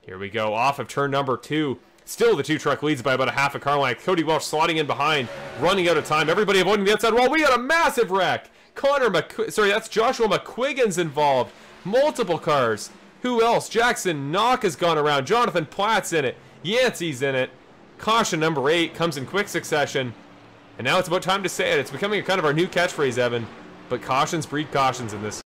Here we go, off of turn number 2. Still the 2-truck leads by about a half a car length. Cody Welch slotting in behind, running out of time. Everybody avoiding the outside wall. We got a massive wreck. That's Joshua McQuiggan's involved. Multiple cars. Who else? Jackson Knock has gone around. Jonathan Platt's in it. Yancey's in it. Caution number 8 comes in quick succession. And now it's about time to say it. It's becoming kind of our new catchphrase, Evan. But cautions breed cautions in this.